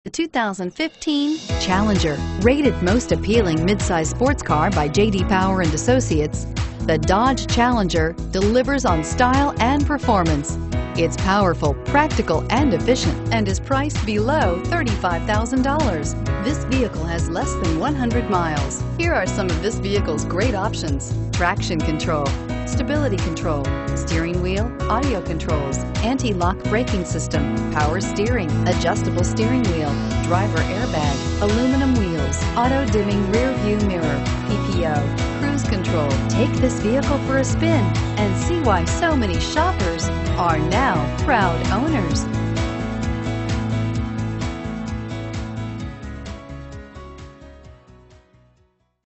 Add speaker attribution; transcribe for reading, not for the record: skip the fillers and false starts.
Speaker 1: The 2015 Challenger, rated most appealing midsize sports car by J.D. Power and Associates, the Dodge Challenger delivers on style and performance. It's powerful, practical, and efficient, and is priced below $35,000. This vehicle has less than 100 miles. Here are some of this vehicle's great options: traction control, stability control, steering wheel audio controls, anti-lock braking system, power steering, adjustable steering wheel, driver airbag, aluminum wheels, auto-dimming rear view mirror, PPO, cruise control. Take this vehicle for a spin and see why so many shoppers are now proud owners.